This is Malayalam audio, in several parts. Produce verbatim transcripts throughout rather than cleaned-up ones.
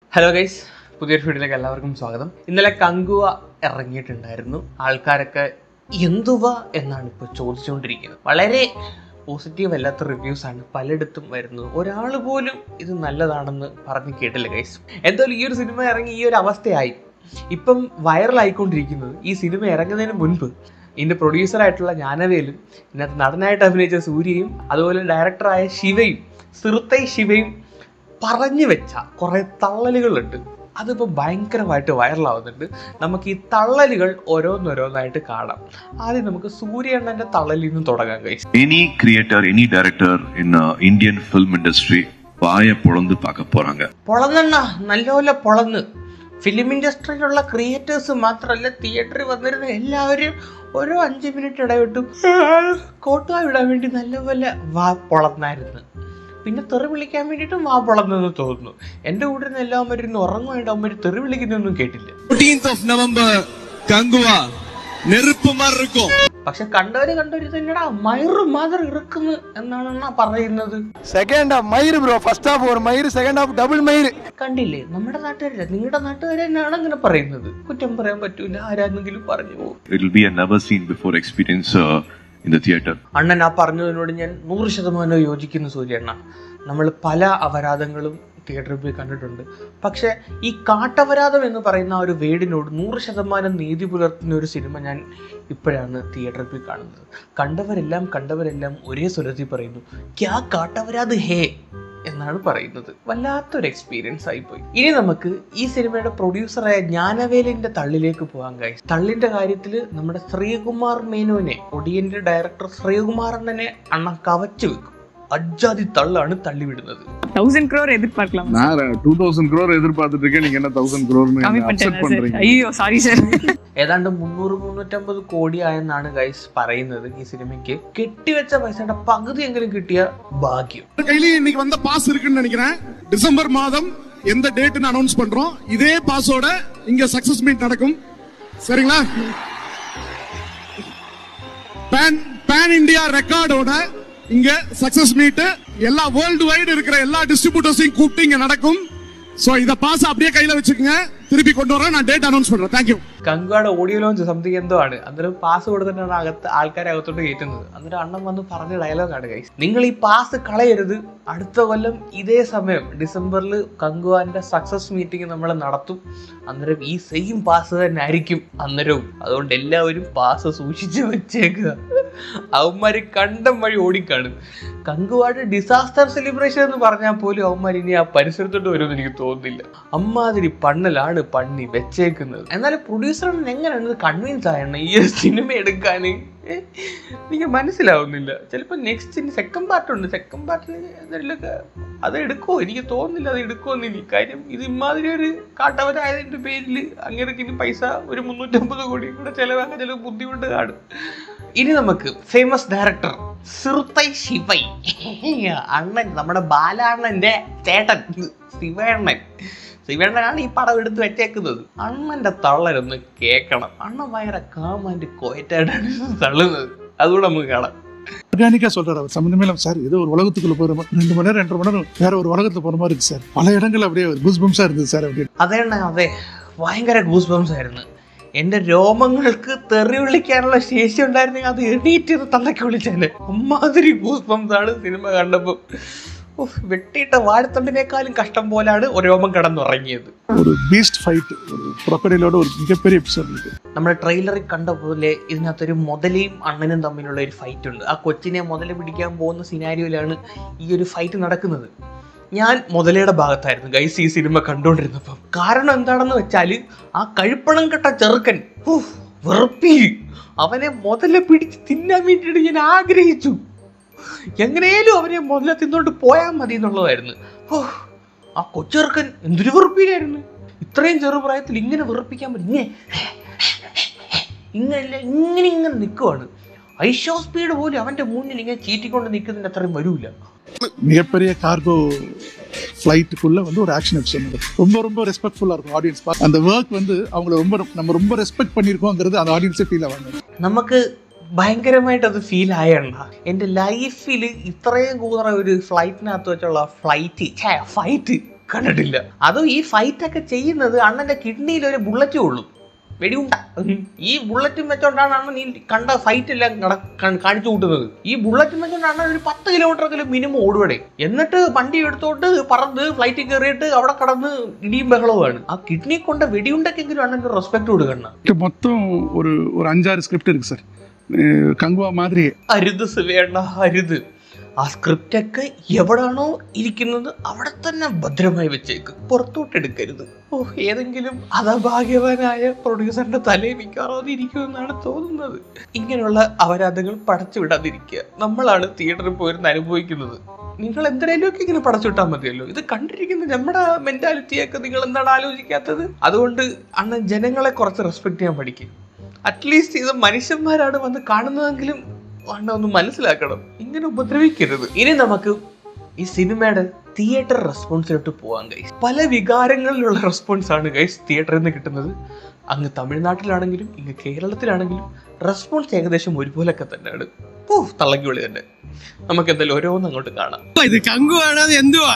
ഹലോ ഗൈസ്, പുതിയൊരു വീഡിയോയിലേക്ക് എല്ലാവർക്കും സ്വാഗതം. ഇന്നലെ കങ്കുവ ഇറങ്ങിയിട്ടുണ്ടായിരുന്നു. ആൾക്കാരൊക്കെ എന്തുവ എന്നാണ് ഇപ്പോൾ ചോദിച്ചുകൊണ്ടിരിക്കുന്നത്. വളരെ പോസിറ്റീവ് അല്ലാത്ത റിവ്യൂസാണ് പലയിടത്തും വരുന്നത്. ഒരാൾ പോലും ഇത് നല്ലതാണെന്ന് പറഞ്ഞ് കേട്ടില്ല ഗൈസ്. എന്തായാലും ഈ ഒരു സിനിമ ഇറങ്ങി ഈ ഒരു അവസ്ഥയായി. ഇപ്പം വൈറലായിക്കൊണ്ടിരിക്കുന്നത് ഈ സിനിമ ഇറങ്ങുന്നതിന് മുൻപ് ഇതിൻ്റെ പ്രൊഡ്യൂസറായിട്ടുള്ള ജ്ഞാനവേലും ഇതിനകത്ത് നടനായിട്ട് അഭിനയിച്ച സൂര്യയും അതുപോലെ ഡയറക്ടറായ ശിവയും സിറുത്തൈ ശിവയും പറഞ്ഞു വെച്ച കുറേ തള്ളലുകളുണ്ട്. അതിപ്പോൾ ഭയങ്കരമായിട്ട് വൈറലാവുന്നുണ്ട്. നമുക്ക് ഈ തള്ളലുകൾ ഓരോന്നോരോന്നായിട്ട് കാണാം. ആദ്യം നമുക്ക് സൂര്യണ്ണന്റെ തള്ളലിൽ നിന്ന് തുടങ്ങാം guys. Any creator, any director in uh, Indian film industry വായ പൊളന്ന് പാക്ക പോறாங்க. പൊളന്നെണ്ണ നല്ലപോലെ പൊളന്ന്. ഫിലിം ഇൻഡസ്ട്രിയിലുള്ള ക്രിയേറ്റേഴ്സ് മാത്രമല്ല, തിയേറ്ററിൽ വന്നിരുന്ന എല്ലാവരും ഓരോ അഞ്ച് മിനിറ്റ് ഇടവിട്ടും കോട്ടുക വിടാൻ വേണ്ടി നല്ലപോലെ വാ പൊളന്നായിരുന്നു. പിന്നെ തെറി വിളിക്കാൻ വേണ്ടിയിട്ടും വാ പൊളന്നെന്ന് തോന്നുന്നു. എൻ്റെ കൂടെ നിന്ന് എല്ലാവരും ഇരുന്ന് ഉറങ്ങുമായിട്ട് അവന്മാർ തെറി വിളിക്കുന്നൊന്നും കേട്ടില്ല. പക്ഷെ കണ്ടവര് കണ്ടവര് തന്നെടാ മയിറ് മാത്രം ഇറക്കുന്നു എന്നാണ് പറയുന്നത്. സെക്കൻഡ് ഹാഫ് മയിര് ബ്രോ, ഫസ്റ്റ് ഹാഫ് ഒരു മയിര്, സെക്കൻഡ് ഹാഫ് ഡബിൾ മയിര്. കണ്ടില്ലേ, നമ്മുടെ നാട്ടുകാരെ നിങ്ങളുടെ നാട്ടുകാരെ തന്നെയാണ് അങ്ങനെ പറയുന്നത്. കുറ്റം പറയാൻ പറ്റൂല, ആരാണെങ്കിലും പറഞ്ഞു പോകും. It will be a never seen before experience uh, in the theater. അണ്ണൻ ആ പറഞ്ഞതിനോട് ഞാൻ നൂറ് ശതമാനം യോജിക്കുന്നു സൂര്യണ്ണ. നമ്മൾ പല അപരാധങ്ങളും തിയേറ്ററിൽ പോയി കണ്ടിട്ടുണ്ട്. പക്ഷേ ഈ കാട്ടപരാധം എന്ന് പറയുന്ന ആ ഒരു വേർഡിനോട് നൂറ് ശതമാനം നീതി പുലർത്തുന്ന ഒരു സിനിമ ഞാൻ ഇപ്പോഴാണ് തിയേറ്ററിൽ പോയി കാണുന്നത്. കണ്ടവരെല്ലാം കണ്ടവരെല്ലാം ഒരേ സ്വരത്തിൽ പറയുന്നു, ക്യാ കാട്ടപരാധ് ഹേ എന്നാണ് പറയുന്നത്. വല്ലാത്തൊരു എക്സ്പീരിയൻസ് ആയിപ്പോയി. ഇനി നമുക്ക് ഈ സിനിമയുടെ പ്രൊഡ്യൂസറായ ജ്ഞാനവേലിന്റെ തള്ളിലേക്ക് പോകാൻ കഴിയും. തള്ളിന്റെ കാര്യത്തിൽ നമ്മുടെ ശ്രീകുമാർ മേനോനെ, ഒടിയന്റെ ഡയറക്ടർ ശ്രീകുമാറിനെ അണ്ണ കവച്ചു വെക്കും. അജാതി തള്ളാണ് തള്ളിവിടുന്നത്. தௌசண்ட் crore எதிர்பார்க்கலாம். நான் two thousand crore எதிர்பார்த்துட்டு இருக்கேன். நீங்க என்ன thousand crore னு அப்செட் பண்றீங்க? ஐயோ சாரி சார். ഏതാണ്ട് മുന്നൂറ് മുന്നൂറ്റമ്പത് കോടി ആയെന്നാണ് ഗൈസ് പറയുന്നത്. ഈ സിനിമയ്ക്ക് കെട്ടിവെച്ച പൈസയുടെ പകുതി എങ്കിലും കിട്ടിയ ഭാഗ്യം. கையில இன்னைக்கு வந்த பாஸ் இருக்குன்னு நினைக்கிறேன். டிசம்பர் மாதம் எந்த டேட்னு அனௌன்ஸ் பண்றோம். இதே பாஸோட இங்க சக்சஸ் மீட் நடக்கும். சரிங்களா? பேன் பேன் இந்தியா ரெக்கார்டோட இங்க சக்சஸ் மீட் எல்லா வேர்ல்டு வைடு இருக்கிற எல்லா டிஸ்ட்ரிபியூட்டர்ஸையும் கூப்பிட்டு இங்க நடக்கும். சோ இத பாஸ் அப்படியே கையில வச்சுக்கோங்க. திருப்பி கொண்டு வரேன், நான் டேட் അനൗൺസ് பண்றேன். Thank you. കങ്കുവയുടെ ഓഡിയോ ലോഞ്ച് സംതിങ് എന്തോ ആണ്. അന്നേരം പാസ് കൊടുത്തിട്ടാണ് അകത്ത് ആൾക്കാരെ അകത്തോട്ട് കയറ്റുന്നത്. അന്നേരം അണ്ണൻ വന്ന് പറഞ്ഞ ഡയലോഗാണ് ഗൈസ്, നിങ്ങൾ ഈ പാസ് കളയരുത്. അടുത്ത കൊല്ലം ഇതേ സമയം ഡിസംബറിൽ കങ്കുവാന്റെ സക്സസ് മീറ്റിംഗ് നമ്മൾ നടത്തും. അന്നേരം ഈ സെയിം പാസ് തന്നെ ആയിരിക്കും അന്നേരവും. അതുകൊണ്ട് എല്ലാവരും പാസ് സൂക്ഷിച്ച് വെച്ചേക്കുക. അവന്മാര് കണ്ടം വഴി ഓടിക്കാണ്. കങ്കുവാട് ഡിസാസ്റ്റർ സെലിബ്രേഷൻ എന്ന് പറഞ്ഞാൽ പോലും അവന്മാർ ഇനി ആ പരിസരത്തോട്ട് വരുമെന്ന് എനിക്ക് തോന്നുന്നില്ല. അമ്മാതിരി പണ്ണലാണ് പണ്ണി വെച്ചേക്കുന്നത്. എന്നാലും പ്രൊഡ്യൂസറിന് എങ്ങനെയാണ് കൺവിൻസ് ആയണ ഈ ഒരു സിനിമ എടുക്കാൻ എനിക്ക് മനസ്സിലാവുന്നില്ല. ചിലപ്പോൾ നെക്സ്റ്റ് സെക്കൻഡ് പാർട്ടുണ്ട്. സെക്കൻഡ് പാർട്ടിന് എന്തെങ്കിലുമൊക്കെ അത് എടുക്കുമോ എനിക്ക് തോന്നുന്നില്ല. അത് എടുക്കുമെന്ന് ഇനി. കാര്യം ഇത് ഇമാതിരി ഒരു കാട്ടവരായതിൻ്റെ പേരിൽ അങ്ങനെയൊക്കെ ഇനി പൈസ ഒരു മുന്നൂറ്റമ്പത് കോടി കൂടെ ചിലവാക്കാൻ ചില ബുദ്ധിമുട്ട് കാണും. ഇനി നമുക്ക് ഫേമസ് ഡയറക്ടർ സിറുത്തൈ ശിവൈ അണ്ണൻ, നമ്മുടെ ബാലണ്ണന്റെ ചേട്ടൻ ശിവണ്ണൻ. ശിവണ്ണനാണ് ഈ പടം എടുത്ത് വെച്ചേക്കുന്നത്. അണ്ണന്റെ തള്ളരൊന്ന് കേൾക്കണം. അണ്ണൻ ഭയങ്കര കാമാൻ്റെ കോയറ്റായിട്ടാണ് തള്ളുന്നത്. അതുകൂടെ നമുക്ക് കാണാം. ஆர்கானிக்கா சொல்றாரு அவர். சம்பந்தமே இல்லாம சார் ஏதோ ஒரு உலகத்துக்குள்ள போற மாதிரி ரெண்டு மணி நேரம் ரெண்டரை மணி நேரம் வேற ஒரு உலகத்துல போற மாதிரி இருக்கு சார். பல இடங்கள் அப்படியே கூஸ் பம்ஸா இருந்தது சார். அப்படி അതേ അതെ, ഭയങ്കര ഗൂസ് ബംസ് ആയിരുന്നു. എന്റെ രോമങ്ങൾക്ക് തെറി വിളിക്കാനുള്ള ശേഷി ഉണ്ടായിരുന്നെങ്കിൽ അത് എണീറ്റ് തള്ളക്കി വിളിച്ചേനെ. അമ്മാതിരി ഗൂസ് ബംസ് ആണ് സിനിമ കണ്ടപ്പോൾ. വെട്ടിയിട്ട വാഴത്തണ്ടിനേക്കാളും കഷ്ടം പോലാണ് രോമം കിടന്നുറങ്ങിയത്. ഒരു ബീസ്റ്റ് ഫൈറ്റ്, ഒരു ക്രോക്കഡൈലോട് ഒരു മികപ്പെരിയ എപ്പിസോഡ്. നമ്മുടെ ട്രെയിലറിൽ കണ്ട പോലെ ഇതിനകത്തൊരു മുതലയും അണ്ണനും തമ്മിലുള്ള ഒരു ഫൈറ്റ് ഉണ്ട്. ആ കൊച്ചിനെ മുതല പിടിക്കാൻ പോകുന്ന സിനാരിയോയിലാണ് ഈ ഒരു ഫൈറ്റ് നടക്കുന്നത്. ഞാൻ മുതലയുടെ ഭാഗത്തായിരുന്നു ഗൈസ് ഈ സിനിമ കണ്ടുകൊണ്ടിരുന്നപ്പം. കാരണം എന്താണെന്ന് വെച്ചാൽ ആ കഴുപ്പണം കെട്ട ചെറുക്കൻ വെറുപ്പി അവനെ മുതല പിടിച്ച് തിന്നാൻ വേണ്ടിയിട്ട് ഞാൻ ആഗ്രഹിച്ചു. എങ്ങനെയാലും അവനെ മുതല തിന്നോണ്ട് പോയാൽ മതി എന്നുള്ളതായിരുന്നു. ഓ, ആ കൊച്ചെറുക്കൻ എന്തൊരു വെറുപ്പിയിലായിരുന്നു. ഇത്രയും ചെറുപ്രായത്തിൽ ഇങ്ങനെ വെറുപ്പിക്കാൻ പറ്റും. ഇങ്ങനെ ഇങ്ങനെയല്ല ഇങ്ങനെ ഇങ്ങനെ നിൽക്കുവാണ്. ഐഷോ സ്പീഡ് പോലും അവന്റെ മുന്നിൽ ഇങ്ങനെ ചീറ്റിക്കൊണ്ട് നിൽക്കുന്നതിന്റെ അത്രയും വരൂല. மிகப்பெரிய கார்கோ ஃப்ளைட்டுக்குள்ள வந்து ஒரு ஆக்ஷன் எபிசோட் ரொம்ப ரொம்ப ரெஸ்பெக்ட்ஃபுல்லா இருக்கும் ஆடியன்ஸ். அந்த ஒர்க் வந்து அவங்கள ரொம்ப நம்ம ரொம்ப ரெஸ்பெக்ட் பண்ணியிருக்கோங்கிறது அந்த ஆடியன்ஸே ஃபீல் ஆவாங்க. നമുക്ക് ഭയങ്കരമായിട്ട് അത് ഫീൽ ആയണ്ട. എൻ്റെ ലൈഫിൽ ഇത്രയും കൂടുതൽ ഒരു ഫ്ലൈറ്റിനകത്ത് വെച്ചുള്ള ഫ്ലൈറ്റ് ഫൈറ്റ് കണ്ടിട്ടില്ല. അതും ഈ ഫൈറ്റ് ഒക്കെ ചെയ്യുന്നത് അണ്ണന്റെ കിഡ്നിയിൽ ഒരു ബുള്ളറ്റ് കൊള്ളും, വെടിയുണ്ട. ഈ ബുള്ളറ്റും വെച്ചോണ്ടാണ് അണ്ണൻ ഈ കണ്ട ഫൈറ്റ് എല്ലാം കാണിച്ചു കൂട്ടുന്നത്. ഈ ബുള്ളറ്റും വെച്ചോണ്ട് അണ്ണൻ ഒരു പത്ത് കിലോമീറ്റർ എങ്കിലും മിനിമം ഓടുവടെ. എന്നിട്ട് വണ്ടി എടുത്തോട്ട് പറന്ന് ഫ്ലൈറ്റിൽ കയറിയിട്ട് അവിടെ കടന്ന് ഇടിയും ബഹളവുമാണ്. ആ കിഡ്നി കൊണ്ട് വെടിയുണ്ടെങ്കിലും അണ്ണൻ റെസ്പെക്ട് കൊടുക്കണം. മൊത്തം ഒരു ഒരു അഞ്ചാറ് സ്ക്രിപ്റ്റ് இருக்கு சார் கங்குவா மாதிரி. അരുത് വേണ്ട, അരുത്. ആ സ്ക്രിപ്റ്റ് ഒക്കെ എവിടാണോ ഇരിക്കുന്നത് അവിടെ തന്നെ ഭദ്രമായി വെച്ചേക്ക്, പുറത്തോട്ട് എടുക്കരുത്. ഓ, ഏതെങ്കിലും അധഭാഗ്യവാനായ പ്രൊഡ്യൂസറിന്റെ തലയിൽ മിക്കാറാതെ ഇരിക്കുമെന്നാണ് തോന്നുന്നത്. ഇങ്ങനെയുള്ള അപരാധങ്ങൾ പടച്ചു വിടാതിരിക്കുക. നമ്മളാണ് തിയേറ്ററിൽ പോയിരുന്ന് അനുഭവിക്കുന്നത്. നിങ്ങൾ എന്തിനേലുമൊക്കെ ഇങ്ങനെ പടച്ചുവിട്ടാൽ മതിയല്ലോ. ഇത് കണ്ടിരിക്കുന്ന നമ്മുടെ മെന്റാലിറ്റിയൊക്കെ നിങ്ങൾ എന്താണ് ആലോചിക്കാത്തത്? അതുകൊണ്ട് അണ്ണൻ ജനങ്ങളെ കുറച്ച് റെസ്പെക്ട് ചെയ്യാൻ പഠിക്കും. അറ്റ്ലീസ്റ്റ് ഇത് മനുഷ്യന്മാരാണ് വന്ന് കാണുന്നതെങ്കിലും അണ്ണ ഒന്ന് മനസ്സിലാക്കണം. ഇങ്ങനെ ഉപദ്രവിക്കരുത്. ഇനി നമുക്ക് ഈ സിനിമയുടെ തിയേറ്റർ റെസ്പോൺസിലോട്ട് പോകാം ഗൈസ്. പല വികാരങ്ങളിലുള്ള റെസ്പോൺസ് ആണ് ഗൈസ് തിയേറ്ററിൽ നിന്ന് കിട്ടുന്നത്. അങ്ങ് തമിഴ്നാട്ടിലാണെങ്കിലും ഇങ്ങ് കേരളത്തിലാണെങ്കിലും റെസ്പോൺസ് ഏകദേശം ഒരുപോലൊക്കെ തന്നെയാണ്. ഓ, തള്ളക്കിവിളി തന്നെ. നമുക്ക് എന്തായാലും ഓരോന്നും അങ്ങോട്ട് കാണാം. ഇത് കങ്കുവാണ്, അത് എന്തുവാ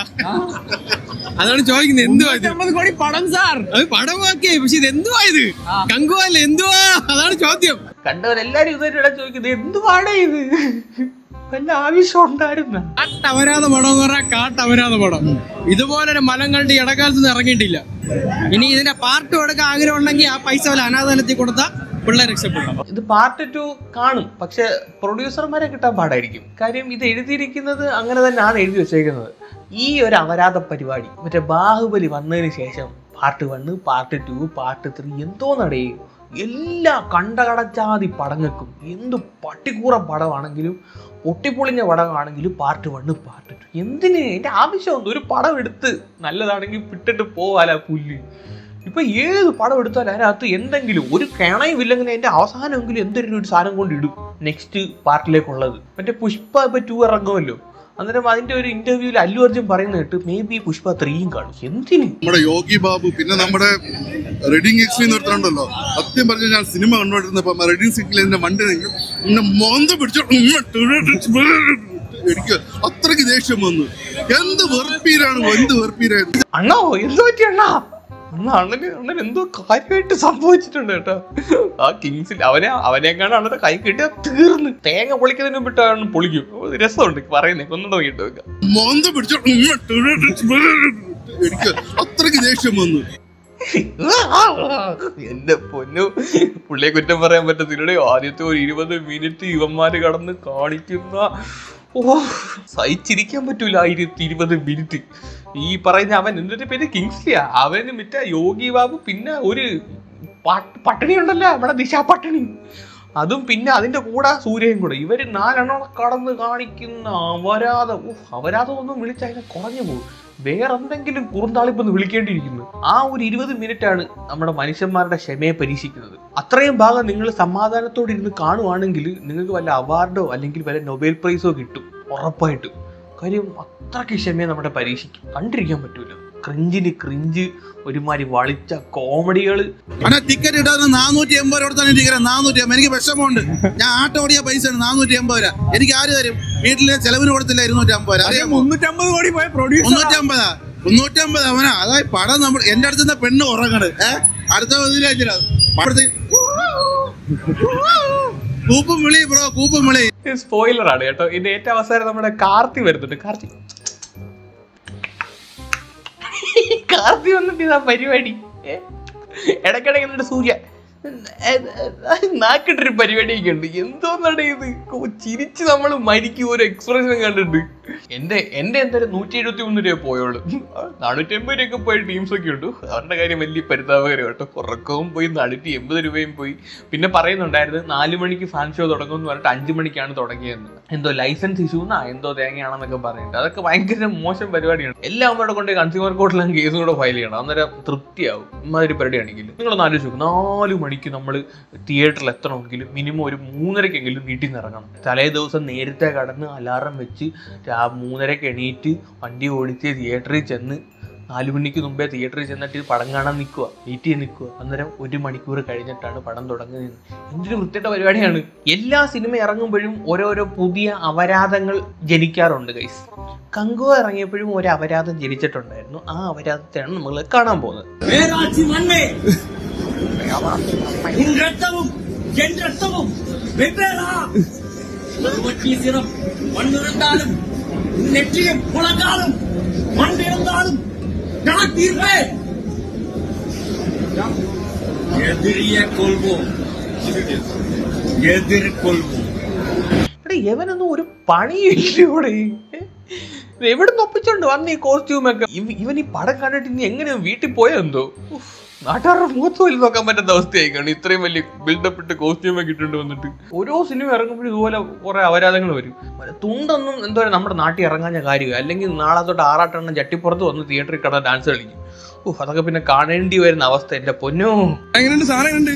അതാണ് ചോദിക്കുന്നത്. എന്തുവാ ഇത്? കോടി പടം സാർ, അത് പടമാക്കിയ, പക്ഷെ ഇത് എന്തുവാ? ഇത് കങ്കുവല്ല, എന്തുവാ? അതാണ് ചോദ്യം. കണ്ടവരെല്ലാരും ഇതുവരെ ചോദിക്കുന്നത് എന്തുവാടേ ഇത്, വല്ല ആവശ്യം ഉണ്ടായിരുന്ന? കാട്ടപരാധ പടം എന്ന് പറഞ്ഞാൽ കാട്ടപരാധ പടം. ഇതുപോലൊരു മലം കണ്ട് ഇടക്കാലത്ത് ഇറങ്ങിയിട്ടില്ല. ഇനി ഇതിന്റെ പാർട്ട് കൊടുക്കാൻ ആഗ്രഹം ഉണ്ടെങ്കിൽ ആ പൈസ വല്ല അനാഥാലയത്തിൽ കൊടുത്താൽ പിള്ളേർ രക്ഷപ്പെടും. ഇത് പാർട്ട് ടു കാണും, പക്ഷെ പ്രൊഡ്യൂസർമാരെ കിട്ടാൻ പാടായിരിക്കും. കാര്യം ഇത് എഴുതിയിരിക്കുന്നത് അങ്ങനെ തന്നെയാണ് എഴുതി വെച്ചേക്കുന്നത്. ഈ ഒരു അപരാധ പരിപാടി മറ്റേ ബാഹുബലി വന്നതിന് ശേഷം part one, part two, part three എന്തോ നടയും. എല്ലാ കണ്ടകടച്ചാതി പടങ്ങൾക്കും എന്ത് പട്ടിക്കൂറ പടമാണെങ്കിലും പൊട്ടിപ്പൊളിഞ്ഞ പടമാണെങ്കിലും പാർട്ട് വണ്ണ്, പാർട്ട് ടു. എന്തിന് എൻ്റെ ആവശ്യമുണ്ട്? ഒരു പടം എടുത്ത് നല്ലതാണെങ്കിൽ വിട്ടിട്ട് പോവാല പുല്ല്. ഇപ്പൊ ഏത് പടം എടുത്താലും അതിനകത്ത് എന്തെങ്കിലും ഒരു കിണയും ഇല്ലെങ്കിൽ അതിന്റെ അവസാനമെങ്കിലും എന്തെങ്കിലും ഒരു സാധനം കൊണ്ട് ഇടും നെക്സ്റ്റ് പാർട്ടിലേക്കുള്ളത്. മറ്റേ പുഷ്പ ഇപ്പൊ ടു ഇറങ്ങുമല്ലോ, അന്നേരം അതിന്റെ ഒരു ഇന്റർവ്യൂവിൽ അല്ലു അർജുൻ പറയുന്ന കേട്ട് മേ ബി പുഷ്പ ത്രീയും കാണും. എന്തിന്? നമ്മുടെ യോഗി ബാബു പിന്നെ നമ്മുടെ റെഡിങ് എക്സ്ട്രീ നിർത്തണ്ടല്ലോ. സത്യം പറഞ്ഞ ഞാൻ സിനിമ കണ്ടുകൊണ്ടിരുന്നപ്പോ റെഡിങ് സിറ്റിലെ വണ്ടി എന്നെ മോന്ത പിടിച്ചോ എനിക്ക് അത്രയ്ക്ക് ദേഷ്യം വന്നു. എന്ത് വെറുപ്പീരാണ്, എന്ത് വെറുപ്പീരായിരുന്നു. അണ്ണോ എന്തോ പറ്റി അണ്ണാ? അണ്ണന് അണ്ണൻ എന്തോ കാര്യമായിട്ട് സംഭവിച്ചിട്ടുണ്ട് കേട്ടോ. ആ കിങ്സിൽ അവനെ അവനെക്കാണ് അണ്ണന്റെ കൈ കിട്ടിയാ തീർന്ന്. തേങ്ങ പൊളിക്കുന്നതിന് മുമ്പിട്ടാണ് പൊളിക്കും. രസമുണ്ട് പറയുന്നേ, ഒന്നും നോക്കിയിട്ട് വെക്കാം. മോന്ത പിടിച്ചോ എനിക്ക് അത്രയ്ക്ക് ദേഷ്യം വന്നു. എന്റെ പൊന്നു, പുള്ളിയെ കുറ്റം പറയാൻ പറ്റത്തില്ലടേ. ആദ്യത്തെ ഒരു ഇരുപത് മിനിറ്റ് ഇവന്മാര് കടന്ന് കാണിക്കുന്ന ഓ സഹിച്ചിരിക്കാൻ പറ്റൂല. ആയിരത്തി ഇരുപത് മിനിറ്റ് ഈ പറയുന്ന അവൻ എന്നിട്ട് പേര് കിങ്സ്ലിയാ, അവന് മറ്റേ യോഗി ബാബു, പിന്നെ ഒരു പട്ടിണി ഉണ്ടല്ലോ നമ്മുടെ ദിശ പട്ടിണി, അതും പിന്നെ അതിന്റെ കൂടെ സൂര്യയും കൂടെ. ഇവര് നാലെണ്ണം കടന്ന് കാണിക്കുന്ന അപരാധം. അപരാധം ഒന്നും വിളിച്ച് അതിനെ കുറഞ്ഞു പോകും. വേറെന്തെങ്കിലും കുറുന്താളിപ്പൊന്ന് വിളിക്കേണ്ടിയിരിക്കുന്നു. ആ ഒരു ഇരുപത് മിനിറ്റ് ആണ് നമ്മുടെ മനുഷ്യന്മാരുടെ ക്ഷമയെ പരീക്ഷിക്കുന്നത്. അത്രയും ഭാഗം നിങ്ങൾ സമാധാനത്തോടെ ഇരുന്ന് കാണുവാണെങ്കിൽ നിങ്ങൾക്ക് വല്ല അവാർഡോ അല്ലെങ്കിൽ വല്ല നൊബേൽ പ്രൈസോ കിട്ടും ഉറപ്പായിട്ടും. കാര്യം അത്രയ്ക്ക് ക്ഷമയെ നമ്മുടെ പരീക്ഷിക്കും. കണ്ടിരിക്കാൻ പറ്റൂല. ക്രിഞ്ചിന് ക്രിഞ്ച്, ഒരുമാതിരി വളിച്ച കോമഡികള്. ടിക്കറ്റ് ഇടാൻ നാനൂറ്റി എൺപത് രൂപ കൊടുത്താണ് ടിക്കറ്റ്. നാനൂറ്റി അമ്പത് എനിക്ക് വിഷമമുണ്ട്. ഞാൻ ആട്ടോ ഓടിയ പൈസ നാനൂറ്റി എൺപത് രൂപ. എനിക്ക് ആര് തരും? വീട്ടിലെ ചെലവിന് കൊടുത്തില്ല ഇരുന്നൂറ്റി അമ്പത് രൂപ. മുന്നൂറ്റമ്പത് കോടി പോയ മുന്നൂറ്റി അമ്പതാ മുന്നൂറ്റി അമ്പത് അവനാ. അതായത് പടം നമ്മൾ എന്റെ അടുത്ത് നിന്ന് പെണ്ണ് ഉറങ്ങണ്. ഏഹ് അടുത്ത കൂപ്പും വിളി ബ്രോ, കൂപ്പും വിളി. സ്പോയിലർ ആണ് കേട്ടോ. ഇതിന്റെ ഏറ്റവും അവസാനം നമ്മുടെ കാർത്തി വരുന്നുണ്ട്. കാർത്തി കാർത്തി വന്നിട്ട് ഇതാ പരിപാടി. ഇടയ്ക്കിടയ്ക്ക് എന്നിട്ട് സൂര്യ നാക്കിട്ടൊരു പരിപാടിയൊക്കെ ഉണ്ട്. എന്തോന്നാണ് ഇത്? ചിരിച്ച് നമ്മൾ മരിക്കും. ഒരു എക്സ്പ്രഷൻ കണ്ടിട്ട് എന്റെ എന്റെ എന്തായാലും നൂറ്റി എഴുപത്തി മൂന്ന് രൂപ പോയോളൂ. നാനൂറ്റി എൺപത് രൂപയൊക്കെ പോയ ടീംസ് ഒക്കെ ഉണ്ട്. അവരുടെ കാര്യം വലിയ പരിതാപകരം കേട്ടോ. ഉറക്കവും പോയി, നാനൂറ്റി എൺപത് രൂപയും പോയി. പിന്നെ പറയുന്നുണ്ടായിരുന്നു നാലു മണിക്ക് ഫാൻ ഷോ തുടങ്ങുമെന്ന് പറഞ്ഞിട്ട് അഞ്ചു മണിക്കാണ് തുടങ്ങിയതെന്ന്. എന്തോ ലൈസൻസ് ഇഷ്യൂ എന്നാ എന്തോ തേങ്ങയാണെന്നൊക്കെ പറയുന്നുണ്ട്. അതൊക്കെ ഭയങ്കര മോശം പരിപാടിയാണ്. എല്ലാം അവരുടെ കൊണ്ട് കൺസ്യൂമർ കോർട്ടിലും കേസും കൂടെ ഫയൽ ചെയ്യണം. അന്നേരം തൃപ്തിയാവും. ഇമാതിരി പരിപാടിയാണെങ്കിൽ നിങ്ങളൊന്ന് ആലോചിച്ച് നോക്കും. നാലു മണിക്ക് നമ്മൾ തിയേറ്ററിൽ എത്തണമെങ്കിലും മിനിമം ഒരു മൂന്നരക്കെങ്കിലും വീട്ടിൽ നിന്ന് ഇറങ്ങണം. തലേ ദിവസം നേരത്തെ കടന്ന് അലാറം വെച്ച് മൂന്നരക്ക് എണീറ്റ് വണ്ടി ഓടിച്ച് തിയേറ്ററിൽ ചെന്ന് നാലു മണിക്ക് മുമ്പേ തിയേറ്ററിൽ ചെന്നിട്ട് പടം കാണാൻ നിൽക്കുക, വെയിറ്റ് ചെയ്ത് നിൽക്കുക. അന്നേരം ഒരു മണിക്കൂർ കഴിഞ്ഞിട്ടാണ് പടം തുടങ്ങുന്നത്. എന്തൊരു വൃത്തിയുടെ പരിപാടിയാണ്. എല്ലാ സിനിമ ഇറങ്ങുമ്പോഴും ഓരോരോ പുതിയ അപരാധങ്ങൾ ജനിക്കാറുണ്ട് ഗൈസ്. കങ്കുവ ഇറങ്ങിയപ്പോഴും ഒരു അപരാധം ജനിച്ചിട്ടുണ്ടായിരുന്നു. ആ അപരാധത്തെയാണ് നമ്മൾ കാണാൻ പോകുന്നത്. ഇവനൊന്നും ഒരു പണിയില്ല ഇവിടെ. എവിടെ നിന്ന് ഒപ്പിച്ചോണ്ട് വന്ന ഈ കോസ്റ്റ്യൂമൊക്കെ? ഇവൻ ഈ പടം കണ്ടിട്ട് ഇനി എങ്ങനെ വീട്ടിൽ പോയെന്തോ. നാട്ടുകാരുടെ മുഖത്ത് പോലും നോക്കാൻ പറ്റാത്ത അവസ്ഥയായിക്കാണ്. ഇത്രയും വലിയ ബിൽഡപ്പ് ഇട്ട് കോസ്റ്റ്യൂമൊക്കെ ഇട്ടിട്ട് വന്നിട്ട് ഓരോ സിനിമ ഇറങ്ങുമ്പോഴും ഇതുപോലെ കുറെ അപരാധങ്ങൾ വരും. തുണ്ടൊന്നും എന്തോ നമ്മുടെ നാട്ടിൽ ഇറങ്ങാഞ്ഞ കാര്യം. അല്ലെങ്കിൽ നാളെ തൊട്ട് ആറാട്ടെണ്ണം ചട്ടിപ്പുറത്ത് വന്ന് തിയേറ്ററിൽ കിടന്ന് ഡാൻസ് കളിക്കും. ഓഹ്, അതൊക്കെ പിന്നെ കാണേണ്ടി വരുന്ന അവസ്ഥ. എന്റെ പൊന്നോ, എങ്ങനെയുണ്ട് സാധനം? ഉണ്ട്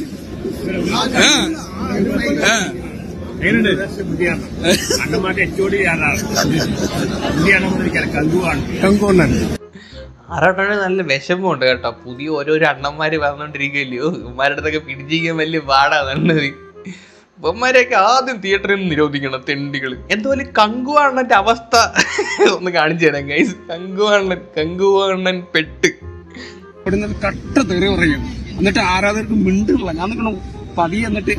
ആറാട്ടെ നല്ല വിഷമമുണ്ട് കേട്ടോ. പുതിയ ഓരോരോ അണ്ണന്മാര് പറഞ്ഞോണ്ടിരിക്കുകയല്ലയോ. ഇവന്മാരുടെ അടുത്തൊക്കെ പിടിച്ചിരിക്കാൻ വലിയ പാടാണ്. ഇവന്മാരെയൊക്കെ ആദ്യം തിയേറ്ററിൽ നിന്ന് നിരോധിക്കണം, തെണ്ടികള്. എന്തുപോലെ കങ്കുവ അണ്ണന്റെ അവസ്ഥ ഒന്ന് കാണിച്ചു തരാം ഗൈസ്. കങ്കുവ അണ്ണൻ കങ്കുവ അണ്ണൻ പെട്ട് കട്ട തെറി പറയും. എന്നിട്ട് ആരാധകർക്ക് മിണ്ടുള്ള ഞാൻ നിൽക്കണം പതി. എന്നിട്ട്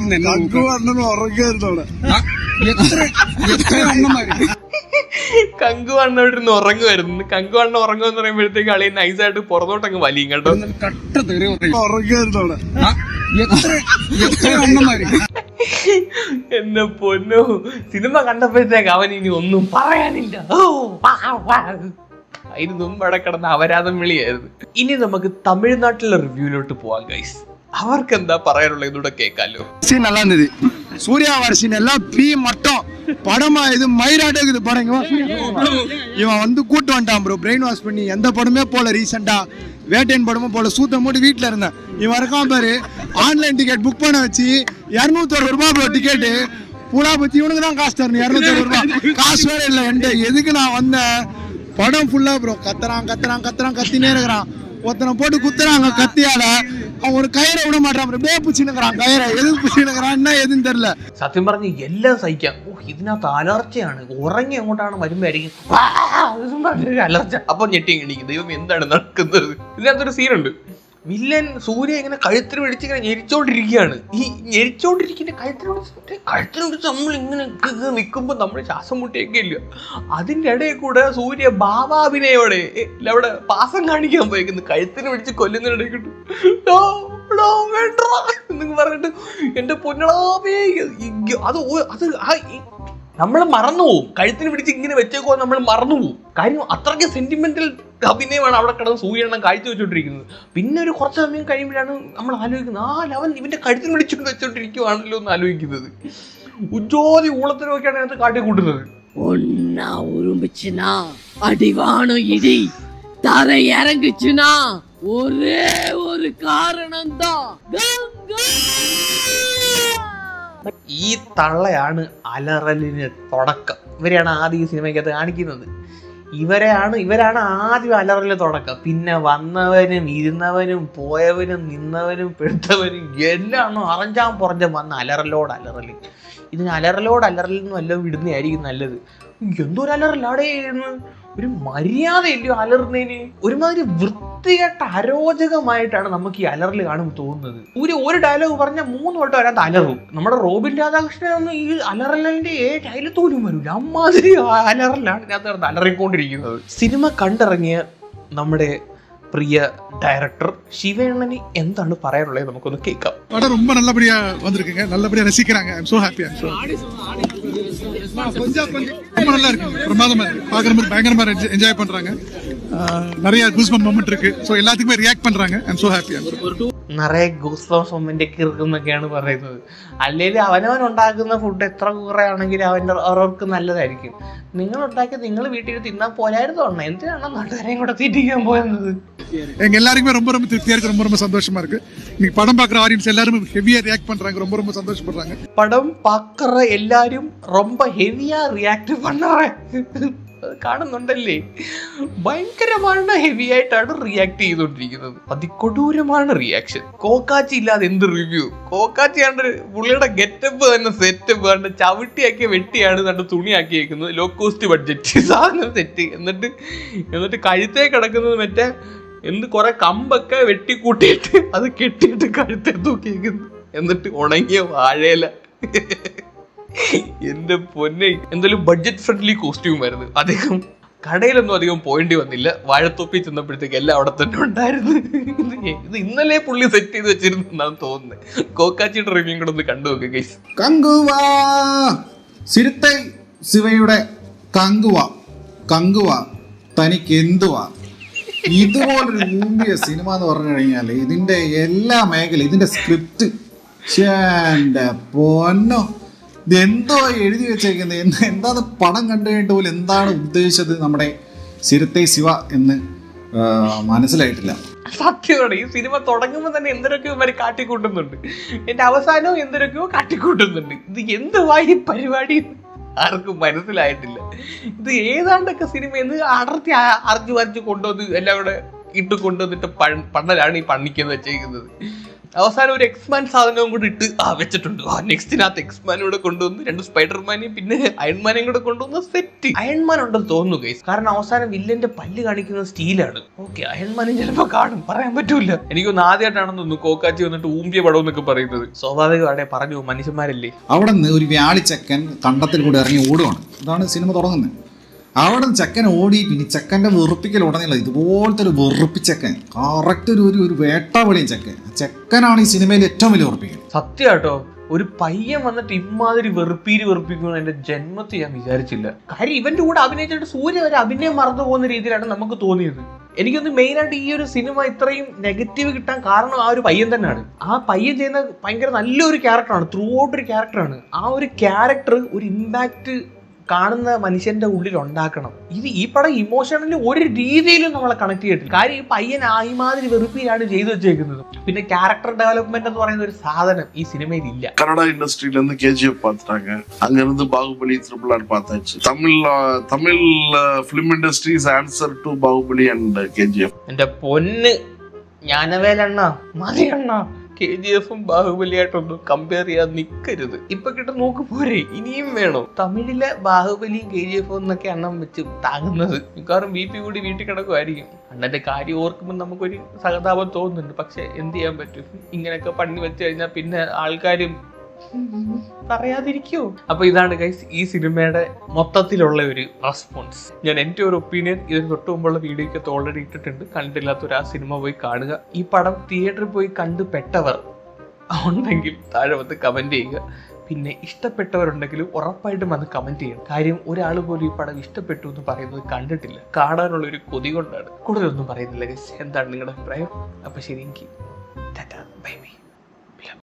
കങ്കു അണ്ണോട്ടിരുന്ന് ഉറങ്ങുമായിരുന്നു. കങ്കു അണ്ണ ഉറങ്ങുമെന്ന് പറയുമ്പോഴത്തേക്ക് കളി നൈസായിട്ട് പുറത്തോട്ടങ്ങ് വലിയും കേട്ടോ. കട്ട തെറി പറയും. എന്നെ പൊന്നോ, സിനിമ കണ്ടപ്പോഴത്തേക്ക് അവൻ ഇനി ഒന്നും പറയാനില്ല. അതിന് മുമ്പ് അവിടെ കിടന്ന അപരാധം വിളിയായിരുന്നു. ഇനി നമുക്ക് തമിഴ്നാട്ടിലെ റിവ്യൂലോട്ട് പോവാം ഗൈസ്. அவருக்கு എന്താ പറയാനുള്ള இதோட கேட்காலோ. சீன் நல்லா இருந்தது. சூர்யா வர சீன் எல்லாம் பீ மட்டும் படமா இது மயிராட்டே இருக்குது படம். இவன் வந்து கூட்டு வந்துட்டான் ப்ரோ, பிரெயின் வாஷ் பண்ணி. எந்த படமே போல ரீசெண்டா வேட்டையன் படமும் போல சூத்த மூட்டு வீட்டுல இருந்தேன். இவன் இருக்கான் பாரு, ஆன்லைன் டிக்கெட் புக் பண்ண வச்சு இருநூத்தி அறுபது ரூபாய் ப்ரோ டிக்கெட்டு. பூரா பத்தி இவனுக்கு தான் காசு தரணும். இருநூத்தி அறுபது ரூபாய் காசு வேற இல்லை என்கிட்ட. எதுக்கு நான் வந்தேன்? படம் ஃபுல்லா ப்ரோ கத்துறான் கத்துறான் கத்துறான் கத்தினே இருக்கிறான். ஒருத்தனை போட்டு குத்துறாங்க கத்தியால. அவன் ஒரு கயிறை விட மாட்டான். அப்படியே பிடிச்சினுக்கிறான் കയറെ. എതുക്ക് പിടിച്ചിനുക്கிறான் എന്നാ എതും തെരില്ല. സത്യം പറഞ്ഞ് എല്ലാം സഹിക്കാം. ഓ, ഇതിനകത്ത് അലർച്ചയാണ്. ഉറങ്ങി അങ്ങോട്ടാണ് വരുമ്പോഴായിരിക്കും അലർച്ച. അപ്പൊ ഞെട്ടി എണീക്കും. ദൈവം എന്താണ് നടക്കുന്നത്? ഇതിനകത്തൊരു സീനുണ്ട്. വില്ലൻ സൂര്യ ഇങ്ങനെ കഴുത്തിന് പിടിച്ച് ഇങ്ങനെ ഞെരിച്ചോണ്ടിരിക്കുകയാണ്. ഈ ഞെരിച്ചോണ്ടിരിക്കുന്ന കഴുത്തിന് പിടിച്ചിട്ട് കഴുത്തിന് പിടിച്ച് നമ്മൾ ഇങ്ങനെ നിൽക്കുമ്പോൾ നമ്മൾ ശ്വാസം മുട്ടിയൊക്കെ ഇല്ല. അതിൻ്റെ ഇടയിൽ കൂടെ സൂര്യ ഭാവാഭിനയോടെ അവിടെ പാസം കാണിക്കാൻ പോയിരിക്കുന്നു. കഴുത്തിന് പിടിച്ച് കൊല്ലുന്നതിനിടയിൽ കിട്ടും എന്നൊക്കെ പറഞ്ഞിട്ട് എന്റെ പൊന്നളാവേ. അത് അത് നമ്മൾ മറന്നുപോകും. കഴുത്തിന് പിടിച്ച് ഇങ്ങനെ വെച്ചേക്കോ നമ്മൾ മറന്നുപോകും. കാര്യം അത്രയ്ക്ക് സെന്റിമെന്റൽ അഭിനയമാണ് അവിടെ കിടന്ന് സൂര്യണ്ണം കാഴ്ച വെച്ചോണ്ടിരിക്കുന്നത്. പിന്നെ ഒരു കുറച്ച് സമയം കഴിയുമ്പോഴാണ് നമ്മൾ ആലോചിക്കുന്നത്, ആ അവൻ ഇവന്റെ കഴുത്തിന് പിടിച്ചുകൊണ്ട് വെച്ചോണ്ടിരിക്കുവാണല്ലോ എന്ന് ആലോചിക്കുന്നത്. ഉജ്ജോതി ഊളത്തിനൊക്കെയാണ് അതിനകത്ത് കാട്ടിക്കൂട്ടുന്നത്. ഒന്നാ ഉറുമ്പിച്ചുനാ അടിവാണോ ഇടി തറ ഇറങ്ങിച്ചുനാ ഒരേ ഒരു കാരണം ഈ തള്ളയാണ് അലറലിന് തുടക്കം. ഇവരെയാണ് ആദ്യം ഈ സിനിമയ്ക്കകത്ത് കാണിക്കുന്നത്. ഇവരെയാണ് ഇവരാണ് ആദ്യം അലറലിന് തുടക്കം. പിന്നെ വന്നവനും ഇരുന്നവനും പോയവനും നിന്നവനും പെടുത്തവനും എല്ലാം അറഞ്ചാൻ പുറഞ്ചാൻ വന്ന അലറലോട് അലറല്. ഇതിന് അലറലോട് അലറലിൽ വല്ലതും വിടുന്നതായിരിക്കും നല്ലത്. എന്തോരം അലറലാടേ, ഒരു മര്യാദയില്ലയോ അലറുന്നതിന്? ഒരുമാതിരി വൃത്തികെട്ട അരോചകമായിട്ടാണ് നമുക്ക് ഈ അലറൽ കാണുമ്പോൾ തോന്നുന്നത്. ഒരു ഒരു ഡയലോഗ് പറഞ്ഞാൽ മൂന്ന് വട്ടം അതിനകത്ത് അലറും. നമ്മുടെ റോബിൻ രാധാകൃഷ്ണനൊന്നും ഈ അലറലിന്റെ ഏഴ് അയലത്തോലും വരില്ല. അമ്മാതിരി അലറലാണ് ഇതിനകത്ത് അലറിക്കൊണ്ടിരിക്കുന്നത്. സിനിമ കണ്ടിറങ്ങിയ നമ്മുടെ പ്രിയ ഡയറക്ടർ ശിവേണ്ണന് എന്താണ് പറയാനുള്ളത് നമുക്കൊന്ന് കേൾക്കാം. படம் ரொம்ப நல்லபடியா வந்திருக்குங்க, நல்லபடியா ரசிக்கிறாங்க. I am so happy. I am so கொஞ்சம் ரொம்ப நல்லா இருக்கு, பிரமாதமா இருக்கு. பாக்குறவங்க பயங்கரமா என்ஜாய் பண்றாங்க. நிறைய கூஸ்பம் மொமெண்ட் இருக்கு. சோ எல்லாத்துக்குமே ரியாக்ட் பண்றாங்க. I am so happy. നിറയെ ഗൂസ്ബംസ് മൊമെന്റ് ഒക്കെ ഇരിക്കുന്നൊക്കെയാണ് പറയുന്നത്. അല്ലെങ്കിൽ അവനവൻ ഉണ്ടാക്കുന്ന ഫുഡ് എത്ര കുറേ ആണെങ്കിലും അവൻ്റെ അവർക്ക് നല്ലതായിരിക്കും. നിങ്ങൾ ഉണ്ടാക്കി നിങ്ങൾ വീട്ടിൽ തിന്നാൻ പോരായിരുന്നു. എന്തിനാണ് നാട്ടുകാരെയും കൂടെ തീറ്റിക്കാൻ പോയത്? எங்க எல்லாருக்குமே ரொம்ப ரொம்ப திருப்தியா இருக்கு, ரொம்ப ரொம்ப சந்தோஷமா இருக்கு. இன்னைக்கு படம் பாக்குற ஆடியன்ஸ் எல்லாரும் ஹெவியா ரியாக்ட் பண்றாங்க, ரொம்ப ரொம்ப சந்தோஷப்படுறாங்க. படம் பாக்குற எல்லாரும் ரொம்ப ஹெவியா ரியாக்ட் பண்றாங்க. അത് കാണുന്നുണ്ടല്ലേ? ഭയങ്കരമാണ്, ഹെവി ആയിട്ടാണ് റിയാക്ട് ചെയ്തുകൊണ്ടിരിക്കുന്നത്. അതികൊടൂരമാണ് റിയാക്ഷൻ. കോക്കാച്ചി ഇല്ലാതെ എന്ത് റിവ്യൂ? കോക്കാച്ചി കണ്ട് പുള്ളിയുടെ ഗെറ്റപ്പ് തന്നെ സെറ്റപ്പ് കണ്ട് ചവിട്ടിയാക്കിയ വെട്ടിയാണ് കണ്ട് തുണിയാക്കിയേക്കുന്നത്. ലോ കോസ്റ്റ് ബഡ്ജറ്റ് സാധനം സെറ്റ്. എന്നിട്ട് എന്നിട്ട് കഴുത്തേ കിടക്കുന്നത് മറ്റേ എന്ത് കുറെ കമ്പൊക്കെ വെട്ടിക്കൂട്ടിയിട്ട് അത് കെട്ടിയിട്ട് കഴുത്തേ തൂക്കിയിരിക്കുന്നു. എന്നിട്ട് ഉണങ്ങിയ വാഴയില. എന്റെ പൊന്നെ, എന്തായാലും ബഡ്ജറ്റ് ഫ്രണ്ട്ലി കോസ്റ്റ്യൂം ആയിരുന്നു. അദ്ദേഹം കടയിലൊന്നും അധികം പോയിന്റ് വന്നില്ല. വാഴത്തൊപ്പി ചെന്നപ്പോഴത്തേക്ക് എല്ലാം അവിടെ തന്നെ ഉണ്ടായിരുന്നു. ഇത് ഇന്നലെ പുള്ളി സെറ്റ് ചെയ്ത് വെച്ചിരുന്നു എന്നാണ് തോന്നുന്നത്. കോക്കാച്ചിയുടെ റിവ്യൂ കൂടെ ഒന്ന് കണ്ടു നോക്കുക ഗൈസ്. കങ്കുവ സിരുത്തൈ ശിവയുടെ കങ്കുവ കങ്കുവ തനിക്ക് എന്തുവാ? ഇതുപോലൊരു മൂവിയ സിനിമ എന്ന് പറഞ്ഞു കഴിഞ്ഞാൽ ഇതിന്റെ എല്ലാ മേഖല, ഇതിന്റെ സ്ക്രിപ്റ്റ് പൊന്നോ, ഇതെന്തോ എഴുതി വെച്ചേക്കുന്നത്, എന്ത് എന്താണ് പടം കണ്ടു കഴിഞ്ഞിട്ട് പോലും എന്താണ് ഉദ്ദേശിച്ചത് നമ്മുടെ സിരുത്തൈ ശിവ എന്ന് മനസ്സിലായിട്ടില്ല. സത്യമാണ്, ഈ സിനിമ തുടങ്ങുമ്പോൾ തന്നെ എന്തൊക്കെയോ ഇവർ കാട്ടിക്കൂട്ടുന്നുണ്ട്, എന്റെ അവസാനവും എന്തൊക്കെയോ കാട്ടിക്കൂട്ടുന്നുണ്ട്. ഇത് എന്തുവായി പരിപാടി ആർക്കും മനസ്സിലായിട്ടില്ല. ഇത് ഏതാണ്ടൊക്കെ സിനിമ എന്ന് അടർത്തി അറച്ചു വരച്ച് കൊണ്ടുവന്ന് എല്ലാം കൂടെ ഇട്ട് കൊണ്ടുവന്നിട്ട് പണ്ണലാണ് ഈ പണിക്കുന്നത് വെച്ചേക്കുന്നത്. അവസാനം ഒരു എക്സ്മാൻ സാധനവും കൂടെ ഇട്ട് ആ വെച്ചിട്ടുണ്ട്. ആ നെക്സ്റ്റിനകത്ത് എക്സ്മാനും കൂടെ കൊണ്ടുവന്ന് രണ്ട് സ്പൈഡർമാനെയും പിന്നെ അയൺമാനെയും കൂടെ കൊണ്ടുവന്ന് സെറ്റ്. അയൺമാൻ ഉണ്ടെന്ന് തോന്നുന്നു ഗൈസ്, കാരണം അവസാനം വില്ലന്റെ പല്ല് കാണിക്കുന്നത് സ്റ്റീലാണ്. ഓക്കെ, അയൺമാനും ചിലപ്പോ കാണും, പറയാൻ പറ്റൂല. എനിക്കൊന്ന് ആദ്യമായിട്ടാണെന്ന് തോന്നുന്നു കോക്കാച്ചി വന്നിട്ട് ഊമ്പിയ പടം എന്നൊക്കെ പറയുന്നത്. സ്വാഭാവികമായിട്ട് പറഞ്ഞു, മനുഷ്യന്മാരല്ലേ. അവിടെ നിന്ന് ഒരു വ്യാളിച്ചക്കൻ കണ്ടത്തിൽ കൂടെ ഇറങ്ങി ഓടുവാണ്. അതാണ് സിനിമ തുടങ്ങുന്നത്. അവിടെ നിന്ന് ചെക്കൻ ഓടി, പിന്നെ ചെക്കൻ്റെ വെറുപ്പിക്കൽ ഉടനെയുള്ള ഇതുപോലത്തെ ഒരു വെറുപ്പിച്ചക്കൻ, കറക്റ്റ് ഒരു ഒരു വേട്ടാവളിയും ചെക്കൻ. ചെക്കനാണ് ഈ സിനിമയിൽ ഏറ്റവും വലിയ വെറുപ്പിക്കൽ. സത്യം കേട്ടോ, ഒരു പയ്യൻ വന്നിട്ട് ഇമാതിരി വെറുപ്പീര് വെറുപ്പിക്കുമെന്ന് എന്റെ ജന്മത്തിൽ ഞാൻ വിചാരിച്ചില്ല. കാര്യം ഇവന്റെ കൂടെ അഭിനയിച്ചിട്ട് സൂര്യ വരെ അഭിനയം മറന്നു പോകുന്ന രീതിയിലാണ് നമുക്ക് തോന്നിയത്. എനിക്കൊന്ന് മെയിനായിട്ട് ഈ ഒരു സിനിമ ഇത്രയും നെഗറ്റീവ് കിട്ടാൻ കാരണം ആ ഒരു പയ്യൻ തന്നെയാണ്. ആ പയ്യൻ ചെയ്യുന്ന ഭയങ്കര നല്ലൊരു ക്യാരക്ടറാണ്, ത്രൂ ഔട്ട് ഒരു ക്യാരക്ടറാണ്. ആ ഒരു ക്യാരക്ടർ ഒരു ഇമ്പാക്റ്റ് കാണുന്ന മനുഷ്യന്റെ ഉള്ളിൽ ഉണ്ടാക്കണം. ഇത് ഈ പടം ഇമോഷണലി ഒരു രീതിയിലും നമ്മളെ കണക്ട് ചെയ്തിട്ടില്ല. കാര്യം ഈ പയ്യൻ ആയിമാതിരി വെറുപ്പിലാണ് ചെയ്തു വെച്ചേക്കുന്നത്. പിന്നെ ക്യാരക്ടർ ഡെവലപ്മെന്റ് എന്ന് പറയുന്ന ഒരു സാധനം ഈ സിനിമയിൽ ഇല്ല. கன்னடா இண்டஸ்ட்ரியில இருந்து கேஜிஎஃப் பார்த்துட்டாங்க, அங்க இருந்து பாகுபலி ட்ரிபிள் ஆர் பார்த்தாச்சு. Tamil Tamil film industries answer to Baahubali and KGF. എന്റെ പൊന്ന് ജ്ഞാനവേലണ്ണ മതിയണ്ണ, കെ ജി എഫും ബാഹുബലിയായിട്ടൊന്നും കമ്പയർ ചെയ്യാൻ നിൽക്കരുത്. ഇപ്പൊ കിട്ടും നോക്ക് പോരെ, ഇനിയും വേണോ? തമിഴിലെ ബാഹുബലിയും കെ ജി എഫും എന്നൊക്കെ അണ്ണം വെച്ച് താങ്ങുന്നത് മിക്കവാറും ബി പി കൂടി വീട്ടിൽ കിടക്കുമായിരിക്കും. അണ്ണന്റെ കാര്യം ഓർക്കുമ്പോൾ നമുക്കൊരു സഹതാപം തോന്നുന്നുണ്ട്. പക്ഷെ എന്ത് ചെയ്യാൻ പറ്റും, ഇങ്ങനെയൊക്കെ പണി വെച്ച് കഴിഞ്ഞാൽ പിന്നെ ആൾക്കാരും പറയാതിരിക്കോ? അപ്പൊ ഇതാണ് ഗൈസ് ഈ സിനിമയുടെ മൊത്തത്തിലുള്ള ഒരു റെസ്പോൺസ്. ഞാൻ എൻ്റെ ഒരു ഒപ്പീനിയൻ ഇതിന് തൊട്ട് മുമ്പുള്ള വീഡിയോയ്ക്കകത്ത് ഓൾറെഡി ഇട്ടിട്ടുണ്ട്. കണ്ടിട്ടില്ലാത്തൊരു ആ സിനിമ പോയി കാണുക. ഈ പടം തിയേറ്ററിൽ പോയി കണ്ടു പെട്ടവർ ഉണ്ടെങ്കിൽ താഴെ വന്ന് കമന്റ് ചെയ്യുക. പിന്നെ ഇഷ്ടപ്പെട്ടവരുണ്ടെങ്കിലും ഉറപ്പായിട്ടും അത് കമന്റ് ചെയ്യണം. കാര്യം ഒരാൾ പോലും ഈ പടം ഇഷ്ടപ്പെട്ടു എന്ന് പറയുന്നത് കണ്ടിട്ടില്ല. കാണാനുള്ള ഒരു കൊതി കൊണ്ടാണ്. കൂടുതലൊന്നും പറയുന്നില്ല ഗൈസ്. എന്താണ് നിങ്ങളുടെ അഭിപ്രായം? അപ്പൊ ശരി, എനിക്ക് ടാറ്റാ ബൈ.